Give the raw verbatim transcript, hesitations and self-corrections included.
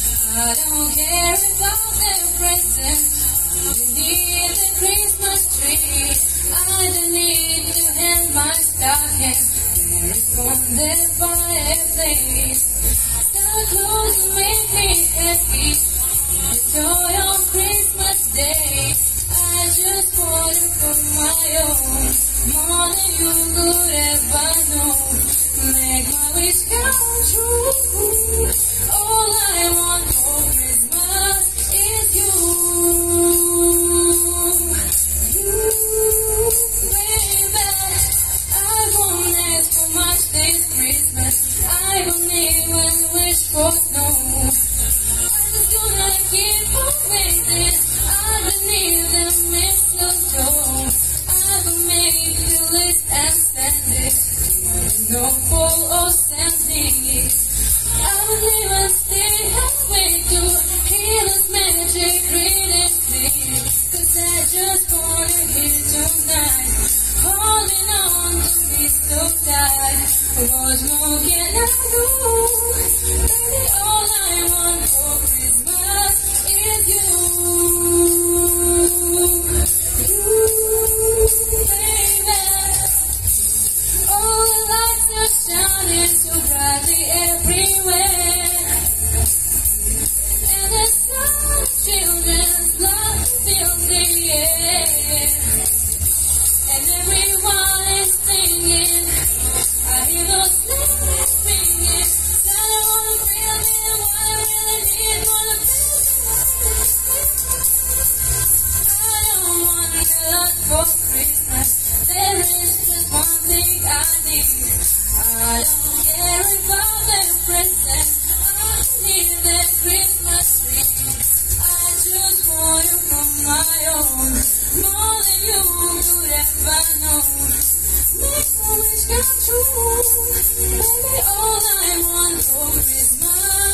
I don't care about their presents underneath the Christmas tree. I don't need to hang my stocking there on the fireplace. The clothes make me happy, the joy on Christmas Day. I just want it for my own, more than you could ever know. Make my wish come true. All I want for Christmas is you. You, baby. I won't ask for much this Christmas. I don't even wish for snow. I'm just gonna keep on waiting underneath the mistletoe. I will make the list and send it. No fall or standing. I will even stay and wait to hear this magic reading clear. Cause I just wanna hear tonight, holding on to me so tight. What more can I do? Baby, all I want for Christmas is you. You, baby. All the lights are shining so brightly everywhere, and the sound of children's laughter fills the air, and everyone is singing. I hear those sleigh ringing. That I wanna feel it, what I really need, wanna feel I don't want a lot for Christmas. There is just one thing I need. I don't care about the present underneath the Christmas tree. I just want it for my own, more than you could ever know. Make my wish come true. Baby, all I want for Christmas